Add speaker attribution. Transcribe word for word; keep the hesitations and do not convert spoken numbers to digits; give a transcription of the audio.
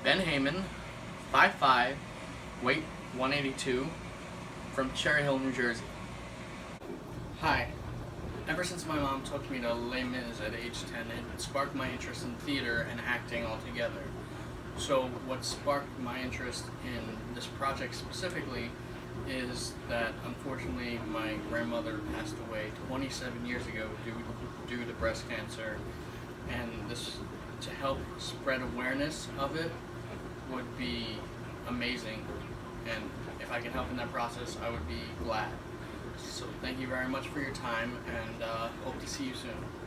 Speaker 1: Ben Heyman, five five, weight one eighty-two, from Cherry Hill, New Jersey. Hi. Ever since my mom took me to Les Mis at age ten, it sparked my interest in theater and acting altogether. So what sparked my interest in this project specifically is that unfortunately my grandmother passed away twenty-seven years ago due, due to breast cancer, and this, to help spread awareness of it, would be amazing, and if I can help in that process, I would be glad. So thank you very much for your time, and uh, hope to see you soon.